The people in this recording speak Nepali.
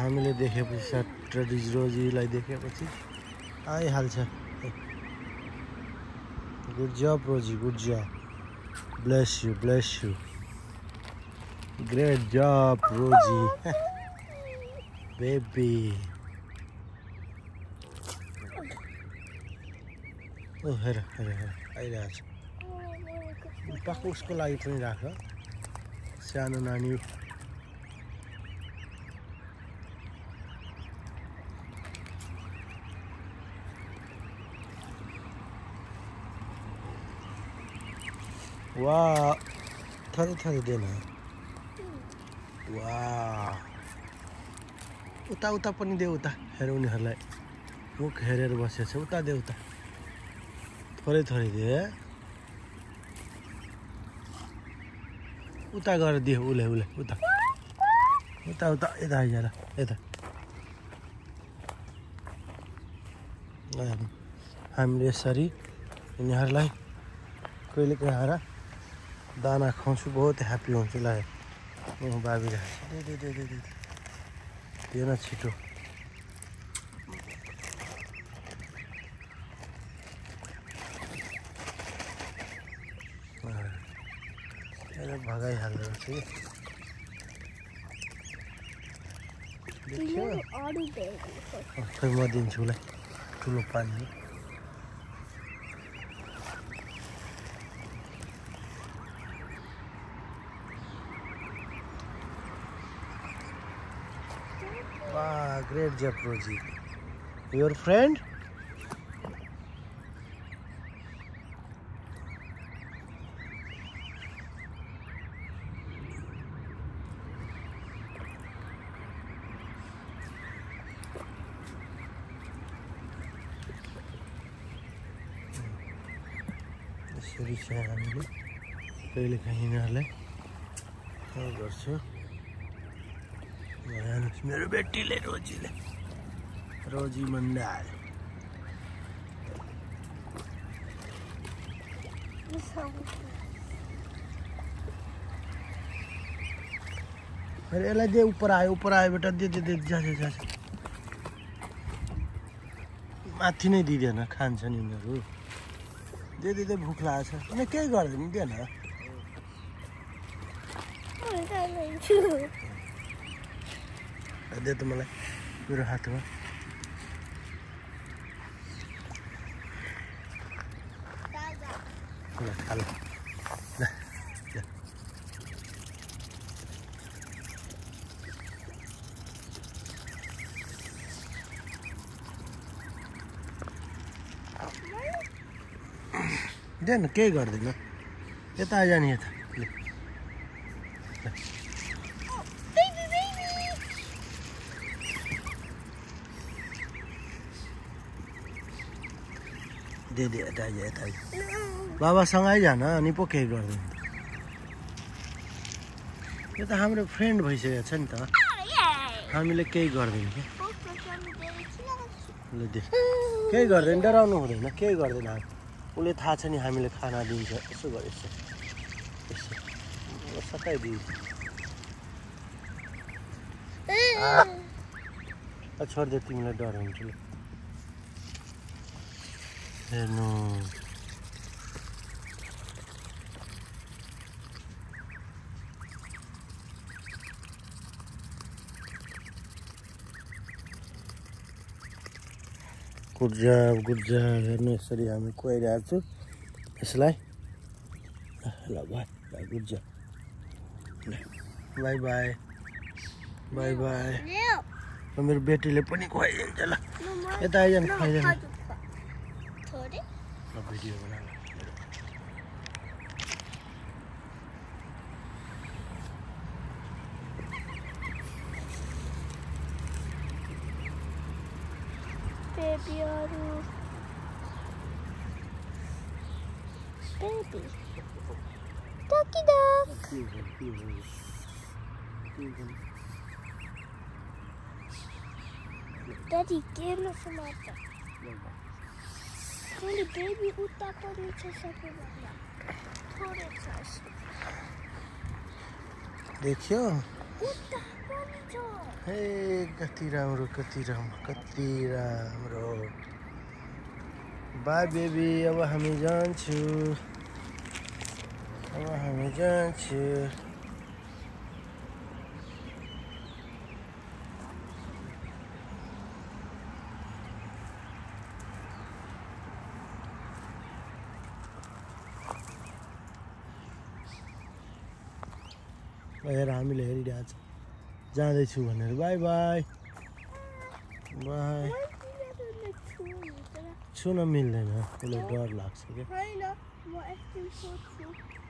हामीले देखेपछि सटरडे रोजीलाई देखेपछि आइहाल्छ। Good job Rosie, good job, bless you, bless you, great job Rosie baby. ओ हेर हेर हेर आइरहेछ। टक्क उसको लागि पनि राख, सानो नानी। वाह थरी थरी देना। वाह उता उता पनि दे, उता हेर उनीहरूलाई मुख हेरेर बसेछ। उता दे, उता थोरै थोरै दे। उता गएर दियो उसले उसले उता उता उता यता आइज यता। हामीले यसरी यिनीहरूलाई कहिले काहीँ आएर दाना खुवाउँछु, बहुत ह्याप्पी हुन्छु। ल बाबिरहेको छ, दे दे दे दे दे न छिटो। भगाइहाल्दो रहेछ कि खै म दिन्छु उसलाई ठुलो पानी। वाह great job Rosie, your friend. यसरी चाहिँ हामीले कहिले काहीँ यिनीहरूलाई गर्छु। मेरो बेटीले रोजीले, रोजी मण्डाल। अरे यसलाई दे, ऊपर आयो बेटा, दे दे दे, जा जा जा। माथि नै दिँदैन, खान्छन् यिनीहरू। दे दे दे, भुख लागेको छ। अनि केही गर्दैन, दे न। दे त मलाई मेरो हातमा। ल खा ल। दे न, केही गर्दैन। यता आइज नि, यता दे दे, यता आइज, यता आइज। बाबासँग आइजान, अनि पो केही गर्दैन। यो त हाम्रो फ्रेन्ड भइसकेको छ नि त, हामीले केही गर्दैन कि। ल दे, केही गर्दैन, डराउनु हुँदैन, केही गर्दैन। उसले थाहा छ नि हामीले खाना दिन्छ। यसो गर, यसो यसो सताइदिन्छ। छोडिदियो, तिमीलाई डर हुन्छ। ल हेर्नु, गुड जब, गुड जब। हेर्नु यसरी हामी खुवाइरहेको छु यसलाई। ल bye bye, good job, bye bye bye bye. मेरो बेटीले पनि खुवाइदिन्छ। ल यता आइज न, खुवाइदिनु। भिडियो बना baby Aru. Baby. Ducky duck. Daddy, give me some water. Only baby uta pani cha sakuna. Thode chas. देखियो Uta pani cha. हे कति राम्रो बाई बेबी अब हामी जान्छु हेर हामीले हेरिरहेको छ जाँदैछु भनेर बाई बाई बाई छुन मिल्दैन उसलाई डर लाग्छ क्या होइन म एकछिन सोध्छु